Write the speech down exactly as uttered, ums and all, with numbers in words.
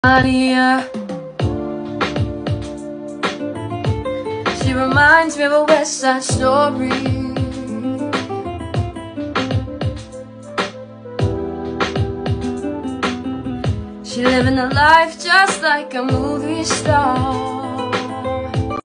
Maria. She reminds me of a West Side Story. She living a life just like a movie star.